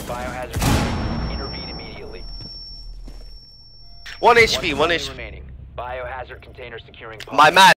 Biohazard. Intervene immediately. 1 HP, 1 One HP. remaining. Biohazard container securing. My man.